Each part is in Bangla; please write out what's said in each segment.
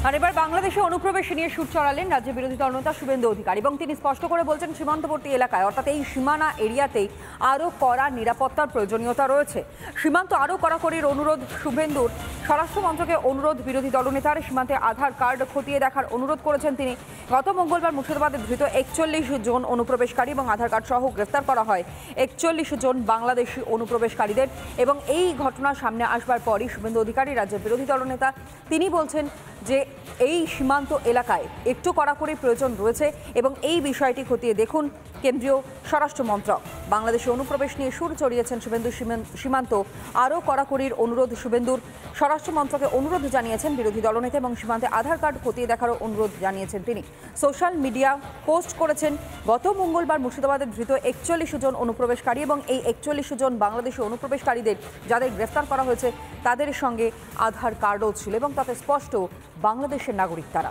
আর এবার বাংলাদেশে অনুপ্রবেশ নিয়ে সুর চড়ালেন রাজ্যের বিরোধী দলনেতা শুভেন্দু অধিকারী এবং তিনি স্পষ্ট করে বলছেন সীমান্তবর্তী এলাকায় অর্থাৎ এই সীমানা এরিয়াতেই আরও কড়া নিরাপত্তার প্রয়োজনীয়তা রয়েছে। সীমান্ত আরও কড়াকড়ির অনুরোধ শুভেন্দুর। স্বরাষ্ট্র মন্ত্রকে অনুরোধ বিরোধী দলনেতার সীমান্তে আধার কার্ড খতিয়ে দেখার অনুরোধ করেছেন তিনি। গত মঙ্গলবার মুর্শিদাবাদে ধৃত 41 জন অনুপ্রবেশকারী এবং আধার কার্ড সহ গ্রেফতার করা হয় 41 জন বাংলাদেশি অনুপ্রবেশকারীদের এবং এই ঘটনা সামনে আসবার পরই শুভেন্দু অধিকারী রাজ্যের বিরোধী দলনেতা তিনি বলছেন যে এই সীমান্ত এলাকায় একটু কড়াকড়ির প্রয়োজন রয়েছে এবং এই বিষয়টি খতিয়ে দেখুন কেন্দ্রীয় স্বরাষ্ট্র মন্ত্রক। বাংলাদেশে অনুপ্রবেশ নিয়ে সুর চড়িয়েছেন শুভেন্দু। সীমান্ত আরও কড়াকড়ির অনুরোধ শুভেন্দুর। স্বরাষ্ট্র মন্ত্রকে অনুরোধ জানিয়েছেন বিরোধী দলনেতা এবং সীমান্তে আধার কার্ড খতিয়ে দেখারও অনুরোধ জানিয়েছেন তিনি। সোশ্যাল মিডিয়া পোস্ট করেছেন গত মঙ্গলবার মুর্শিদাবাদে ধৃত 41 জন অনুপ্রবেশকারী এবং এই 41 জন বাংলাদেশি অনুপ্রবেশকারীদের যাদের গ্রেফতার করা হয়েছে তাদের সঙ্গে আধার কার্ডও ছিল এবং তাতে স্পষ্ট বাংলাদেশের নাগরিক তারা।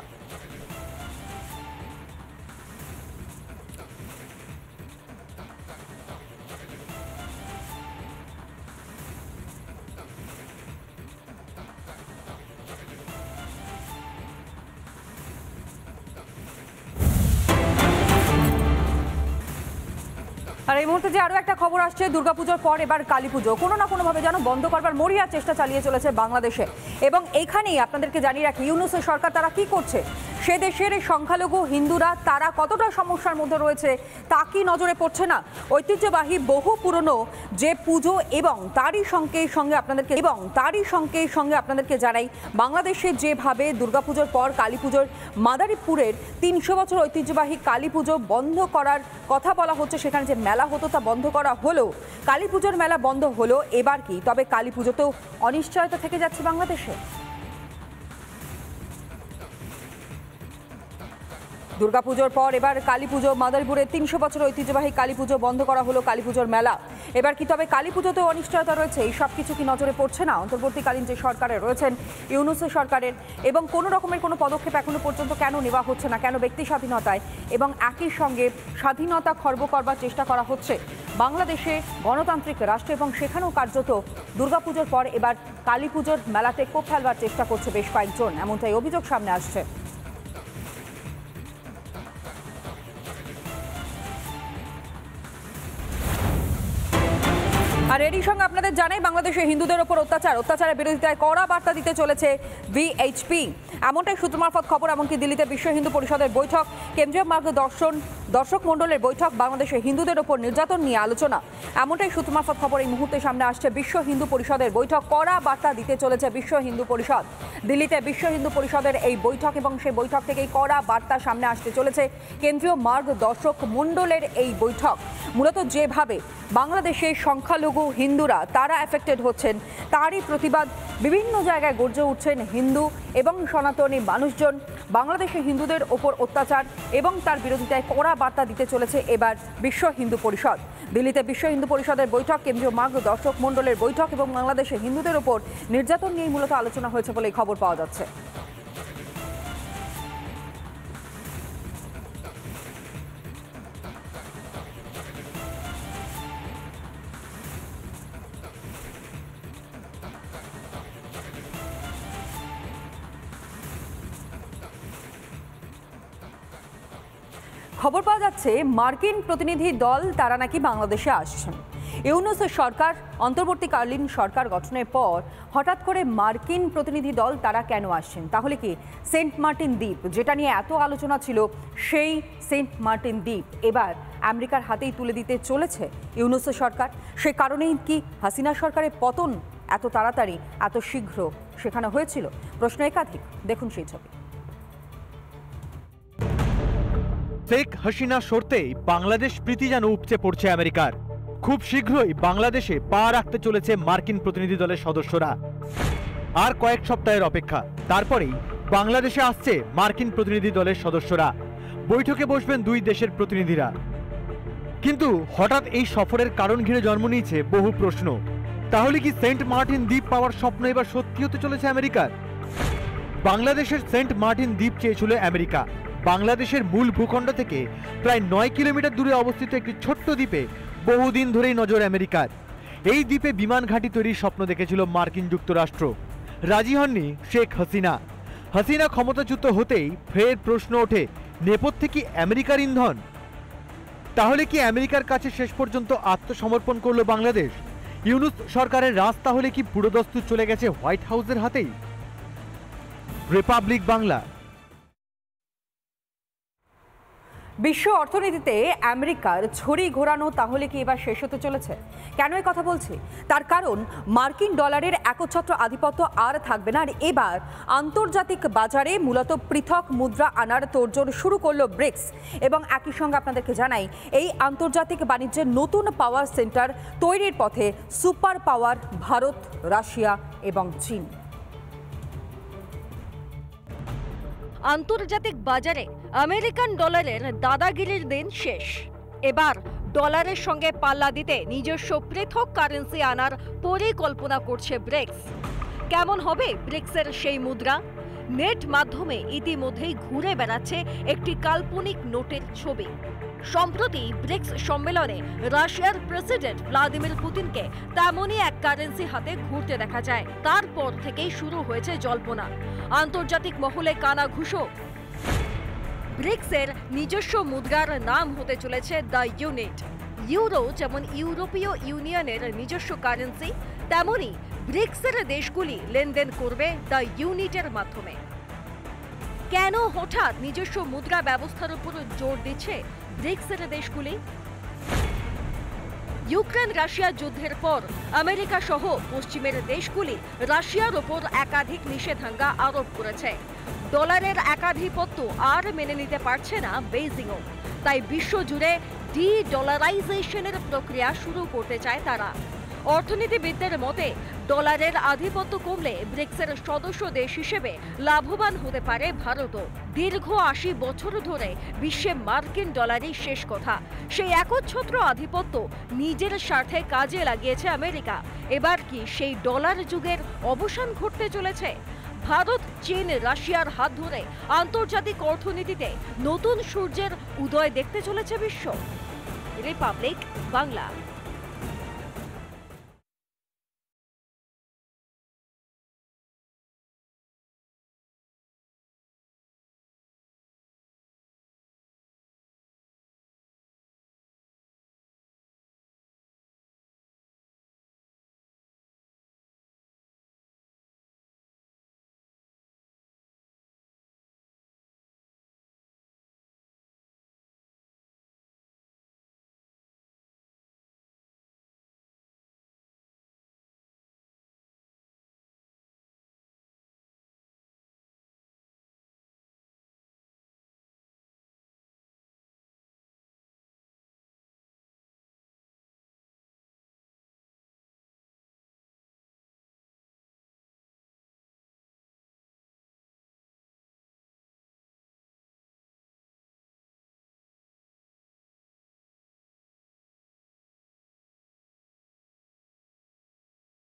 আর এই মুহূর্তে যে আরও একটা খবর আসছে, দুর্গাপুজোর পর এবার কালীপুজো কোনো না কোনোভাবে যেন বন্ধ করবার মরিয়া চেষ্টা চালিয়ে চলেছে বাংলাদেশে। এবং এখানেই আপনাদেরকে জানিয়ে রাখি ইউনূসের সরকার তারা কি করছে, সে দেশের সংখ্যালঘু হিন্দুরা তারা কতটা সমস্যার মধ্যে রয়েছে তা কি নজরে পড়ছে না? ঐতিহ্যবাহী বহু পুরনো যে পুজো এবং তারই সঙ্গে আপনাদেরকে জানাই বাংলাদেশে যেভাবে দুর্গাপুজোর পর কালীপুজোর মাদারীপুরের 300 বছর ঐতিহ্যবাহী কালীপুজো বন্ধ করার কথা বলা হচ্ছে। সেখানে যে মেলা হতো তা বন্ধ করা হলো, কালীপুজোর মেলা বন্ধ হলো, এবার কি তবে কালীপুজোতেও অনিশ্চয়তা থেকে যাচ্ছে বাংলাদেশে। দুর্গাপুজোর পর এবার কালীপুজো, মাদারীপুরের 300 বছর ঐতিহ্যবাহী কালীপুজো বন্ধ করা হলো, কালীপুজোর মেলা এবার কি তবে কালীপুজোতেও অনিশ্চয়তা রয়েছে? এই সব কিছু কি নজরে পড়ছে না অন্তর্বর্তীকালীন যে সরকারে রয়েছেন ইউনূসের সরকারের? এবং কোনো রকমের কোনো পদক্ষেপ এখনো পর্যন্ত কেন নেওয়া হচ্ছে না? কেন ব্যক্তি স্বাধীনতায় এবং একই সঙ্গে স্বাধীনতা খর্ব করবার চেষ্টা করা হচ্ছে বাংলাদেশে গণতান্ত্রিক রাষ্ট্র এবং সেখানেও কার্যত দুর্গাপুজোর পর এবার কালীপুজোর মেলাতে কোপ ফেলবার চেষ্টা করছে বেশ কয়েকজন, এমনটাই অভিযোগ সামনে আসছে। আর এরই সঙ্গে আপনাদের জানাই বাংলাদেশে হিন্দুদের ওপর অত্যাচারের বিরোধিতায় কড়া বার্তা দিতে চলেছে ভিএইচপি, এমনটাই সূত্র মারফত খবর। এমনকি দিল্লিতে বিশ্ব হিন্দু পরিষদের বৈঠক, কেন্দ্রীয় দর্শক মণ্ডলের বৈঠক, বাংলাদেশে হিন্দুদের ওপর নির্যাতন নিয়ে আলোচনা, এমনটাই সূত্র মারফত খবর। এই মুহূর্তে সামনে আসছে বিশ্ব হিন্দু পরিষদের বৈঠক, কড়া বার্তা দিতে চলেছে বিশ্ব হিন্দু পরিষদ। দিল্লিতে বিশ্ব হিন্দু পরিষদের এই বৈঠক এবং সেই বৈঠক থেকেই কড়া বার্তা সামনে আসতে চলেছে কেন্দ্রীয় দর্শক মণ্ডলের এই বৈঠক। মূলত যেভাবে বাংলাদেশে সংখ্যালঘু হিন্দুরা তারা এফেক্টেড হচ্ছেন তারই প্রতিবাদ বিভিন্ন জায়গায় গর্জে উঠছেন হিন্দু এবং সনাতনী মানুষজন। বাংলাদেশে হিন্দুদের ওপর অত্যাচার এবং তার বিরোধিতায় কড়া বার্তা দিতে চলেছে এবার বিশ্ব হিন্দু পরিষদ। দিল্লিতে বিশ্ব হিন্দু পরিষদের বৈঠক, কেন্দ্রীয় দর্শক মণ্ডলের বৈঠক এবং বাংলাদেশে হিন্দুদের ওপর নির্যাতন নিয়ে মূলত আলোচনা হয়েছে বলে খবর পাওয়া যাচ্ছে। খবর পাওয়া যাচ্ছে মার্কিন প্রতিনিধি দল তারা নাকি বাংলাদেশে আসছেন। ইউনূসের সরকার অন্তর্বর্তীকালীন সরকার গঠনের পর হঠাৎ করে মার্কিন প্রতিনিধি দল তারা কেন আসছেন? তাহলে কি সেন্ট মার্টিন দ্বীপ যেটা নিয়ে এত আলোচনা ছিল সেই সেন্ট মার্টিন দ্বীপ এবার আমেরিকার হাতেই তুলে দিতে চলেছে ইউনূসের সরকার? সে কারণেই কি হাসিনা সরকারের পতন এত তাড়াতাড়ি এত শীঘ্র সেখানে হয়েছিল? প্রশ্ন একাধিক, দেখুন সেই ছবি। শেখ হাসিনা সরতেই বাংলাদেশ প্রীতি যেন উপচে পড়ছে আমেরিকার। খুব শীঘ্রই বাংলাদেশে পা রাখতে চলেছে মার্কিন প্রতিনিধি দলের সদস্যরা। আর কয়েক সপ্তাহের অপেক্ষা, তারপরেই বাংলাদেশে আসছে মার্কিন প্রতিনিধি দলের সদস্যরা। বৈঠকে বসবেন দুই দেশের প্রতিনিধিরা। কিন্তু হঠাৎ এই সফরের কারণ ঘিরে জন্ম নিয়েছে বহু প্রশ্ন। তাহলে কি সেন্ট মার্টিন দ্বীপ পাওয়ার স্বপ্ন এবার সত্যি হতে চলেছে আমেরিকার? বাংলাদেশের সেন্ট মার্টিন দ্বীপ চেয়েছিল আমেরিকা। বাংলাদেশের মূল ভূখণ্ড থেকে প্রায় 9 কিলোমিটার দূরে অবস্থিত একটি ছোট্ট দ্বীপে বহুদিন ধরেই নজর আমেরিকার। এই দ্বীপে বিমান ঘাঁটি তৈরির স্বপ্ন দেখেছিল মার্কিন যুক্তরাষ্ট্র। রাজি হননি শেখ হাসিনা। হাসিনা ক্ষমতাচ্যুত হতেই ফের প্রশ্ন ওঠে, নেপথ্যে কি আমেরিকার ইন্ধন? তাহলে কি আমেরিকার কাছে শেষ পর্যন্ত আত্মসমর্পণ করলো বাংলাদেশ? ইউনূস সরকারের রাজ তাহলে কি পুরোদস্তুর চলে গেছে হোয়াইট হাউসের হাতেই? রিপাবলিক বাংলা। বিশ্ব অর্থনীতিতে আমেরিকার ছড়ি ঘোরানো তাহলে কি এবার শেষ হতে চলেছে? কেন এই কথা বলছি? তার কারণ মার্কিন ডলারের একচ্ছত্র আধিপত্য আর থাকবে না। আর এবার আন্তর্জাতিক বাজারে মূলত পৃথক মুদ্রা আনার তোড়জোড় শুরু করলো ব্রিক্স। এবং একই সঙ্গে আপনাদেরকে জানাই, এই আন্তর্জাতিক বাণিজ্যের নতুন পাওয়ার সেন্টার তৈরির পথে সুপার পাওয়ার ভারত, রাশিয়া এবং চীন। আন্তর্জাতিক বাজারে আমেরিকান ডলারের দাদাগিরির দিন শেষ। এবার ডলারের সঙ্গে পাল্লা দিতে নিজস্ব পৃথক কারেন্সি আনার পরিকল্পনা করছে ব্রিক্স। কেমন হবে ব্রিক্সের সেই মুদ্রা? নেট মাধ্যমে ইতিমধ্যেই ঘুরে বেড়াচ্ছে একটি কাল্পনিক নোটের ছবি। সম্প্রতি ব্রিক্স সম্মেলনে রাশিয়ার প্রেসিডেন্ট ভ্লাদিমির পুতিনকে তেমনই এক কারেন্সি হাতে ঘুরতে দেখা যায়। তারপর থেকেই শুরু হয়েছে জল্পনা, আন্তর্জাতিক মহলে কানাঘুষো। ব্রিক্সের নিজস্ব মুদ্রার নাম হতে চলেছে দ্য ইউনিট। ইউরো যেমন ইউরোপীয় ইউনিয়নের নিজস্ব কারেন্সি, তেমনি ব্রিক্সের দেশগুলি লেনদেন করবে দ্য ইউনিটের মাধ্যমে। কেন হঠাৎ নিজস্ব মুদ্রা ব্যবস্থার উপর জোর দিচ্ছে ব্রিক্সের দেশগুলি? ইউক্রেন রাশিয়া যুদ্ধের পর আমেরিকা সহ পশ্চিমের দেশগুলি রাশিয়ার ওপর একাধিক নিষেধাজ্ঞা আরোপ করেছে। ডলারের একাধিপত্য আর মেনে নিতে পারছে না বেইজিংও। তাই বিশ্বজুড়ে ডি-ডলারাইজেশনের প্রক্রিয়া শুরু করতে চায় তারা। অর্থনীতিবিদদের মতে ডলারের আধিপত্য কমলে ব্রিক্সের সদস্য দেশ হিসেবে লাভবান হতে পারে ভারতও। দীর্ঘ ৮০ বছর ধরে বিশ্বে মার্কিন ডলারই শেষ কথা। সেই একচ্ছত্র আধিপত্য নিজের স্বার্থে কাজে লাগিয়েছে আমেরিকা। এবার কি সেই ডলার যুগের অবসান ঘটতে চলেছে? ভারত, চীন, রাশিয়ার হাত ধরে আন্তর্জাতিক অর্থনীতিতে নতুন সূর্যের উদয় দেখতে চলেছে বিশ্ব। রিপাবলিক বাংলা।